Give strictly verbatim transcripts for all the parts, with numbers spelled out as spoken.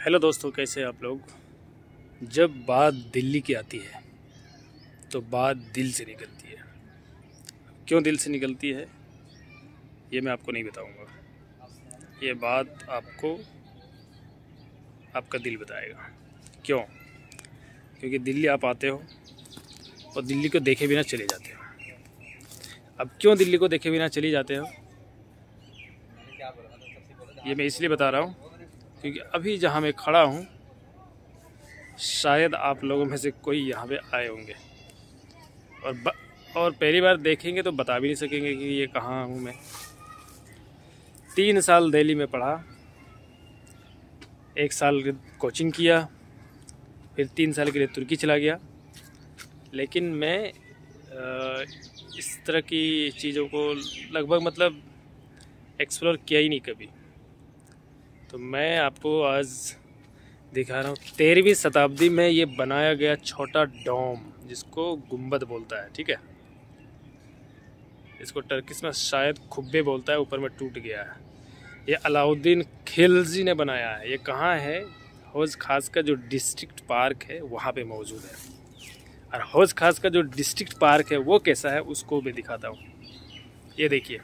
Hello दोस्तों, कैसे हैं आप लोग। जब बात दिल्ली की आती है तो बात दिल से निकलती है। क्यों दिल से निकलती है ये मैं आपको नहीं बताऊंगा, ये बात आपको आपका दिल बताएगा। क्यों? क्योंकि दिल्ली आप आते हो और दिल्ली को देखे बिना चले जाते हो। अब क्यों दिल्ली को देखे बिना चले जाते हो ये मैं इसलिए बता रहा हूँ क्योंकि अभी जहाँ मैं खड़ा हूँ शायद आप लोगों में से कोई यहाँ पे आए होंगे और ब, और पहली बार देखेंगे तो बता भी नहीं सकेंगे कि ये कहाँ हूँ मैं। तीन साल दिल्ली में पढ़ा, एक साल कोचिंग किया, फिर तीन साल के लिए तुर्की चला गया। लेकिन मैं इस तरह की चीज़ों को लगभग मतलब एक्सप्लोर किया ही नहीं कभी। तो मैं आपको आज दिखा रहा हूँ तेरहवीं शताब्दी में ये बनाया गया छोटा डोम, जिसको गुंबद बोलता है। ठीक है, इसको टर्किश में शायद खुब्बे बोलता है, ऊपर में टूट गया है। ये अलाउद्दीन खिलजी ने बनाया है। ये कहाँ है? हौज खास का जो डिस्ट्रिक्ट पार्क है वहाँ पे मौजूद है। और हौज खास का जो डिस्ट्रिक्ट पार्क है वो कैसा है उसको भी दिखाता हूँ। ये देखिए,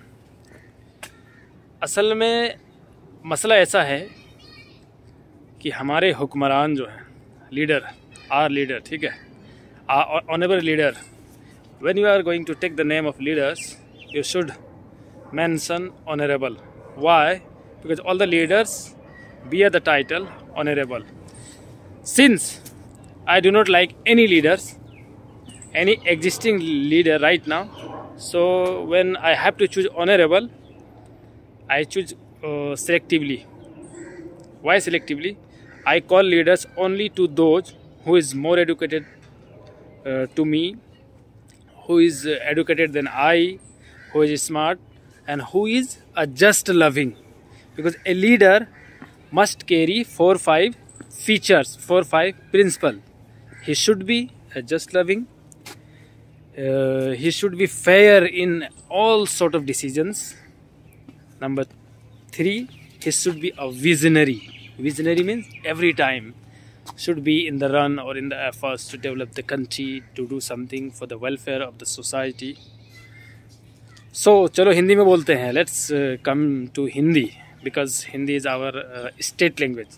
असल में मसला ऐसा है कि हमारे हुक्मरान जो हैं, लीडर, आर लीडर, ठीक है, honourable leader, when you are going to take the name of leaders you should mention honourable. Why? Because all the leaders bear the title honorable. Since I do not like any leaders, any existing leader right now, so when I have to choose honorable, I choose uh, selectively. Why selectively? I call leaders only to those who is more educated uh, to me, who is uh, educated than I, who is smart, and who is a just loving. Because a leader must carry four five features, four five principles. He should be a just loving. Uh, he should be fair in all sort of decisions. Number three, he should be a visionary. Visionary means every time should be in the run or in the efforts to develop the country, to do something for the welfare of the society. So चलो हिंदी में बोलते हैं. Let's uh, come to Hindi because Hindi is our uh, state language.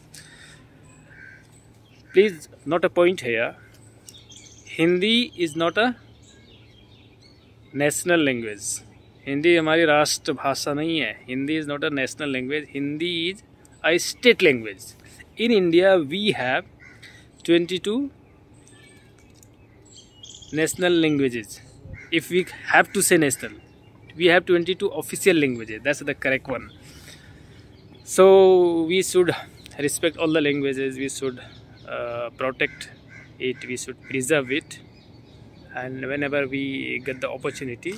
Please note a point here. Hindi is not a national language. Hindi हमारी राष्ट्र भाषा नहीं है. Hindi is not a national language. Hindi is a state language. In India we have twenty-two national languages. If we have to say national, we have twenty-two official languages. That's the correct one. So we should respect all the languages. We should uh, protect it. We should preserve it. And whenever we get the opportunity,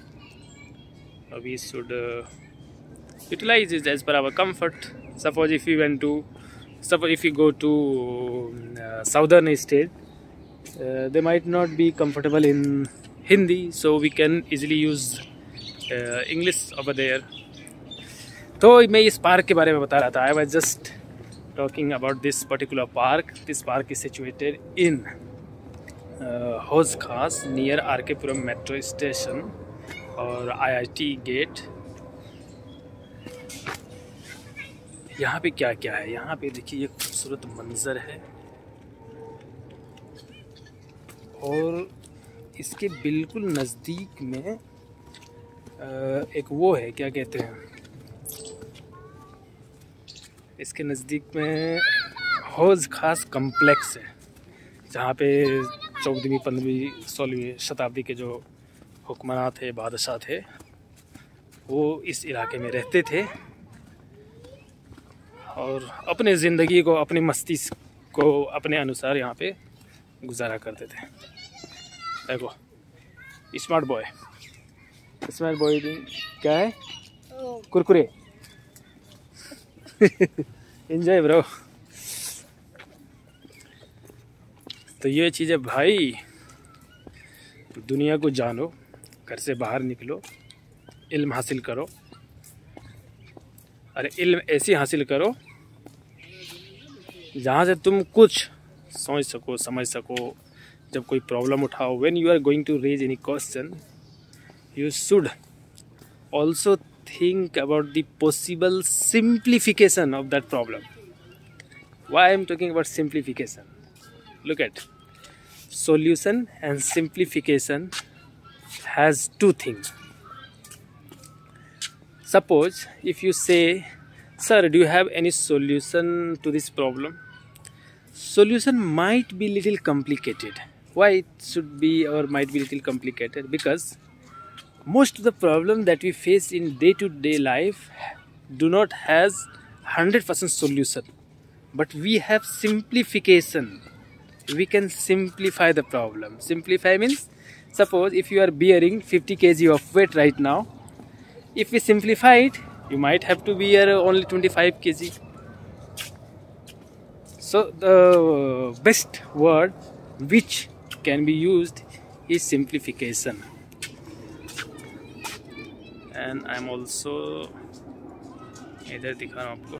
we should uh, utilize it as per our comfort. Suppose if we went to, suppose if you go to uh, southern state, uh, they might not be comfortable in Hindi, so we can easily use uh, English over there. तो मैं इस park के बारे में बता रहा था. I was just talking about this particular park. This park is situated in Hauz Khas near are के पुरम मेट्रो स्टेशन और आई आई टी गेट. यहाँ पे क्या क्या है? यहाँ पे देखिए ये खूबसूरत मंजर है और इसके बिल्कुल नज़दीक में एक वो है, क्या कहते हैं, इसके नज़दीक में हौज खास कम्प्लेक्स है जहाँ पे चौदहवीं पंद्रहवीं सोलहवीं शताब्दी के जो हुक्मरान थे, बादशाह थे, वो इस इलाके में रहते थे और अपने ज़िंदगी को, अपनी मस्ती को अपने अनुसार यहाँ पे गुजारा करते थे. देखो स्मार्ट बॉय, स्मार्ट बॉय क्या है? कुरकुरे. Enjoy bro. तो ये चीज़ है भाई, दुनिया को जानो, घर से बाहर निकलो, इल्म हासिल करो. अरे इल्म ऐसी हासिल करो जहाँ से तुम कुछ सोच सको, समझ सको। जब कोई प्रॉब्लम उठाओ, when you are going to raise any question, you should also think about the possible simplification of that problem. Why I am talking about simplification? Look at solution and simplification has two things. Suppose if you say, sir, do you have any solution to this problem? Solution might be little complicated. Why it should be or might be little complicated? Because most of the problem that we face in day-to-day life do not has one hundred percent solution, but we have simplification. We can simplify the problem. Simplify means, suppose if you are bearing fifty kilograms of weight right now, if we simplify it, you might have to bear only twenty-five kilograms. So the best word which can be used is simplification. And I am also इधर दिखा रहा हूँ आपको,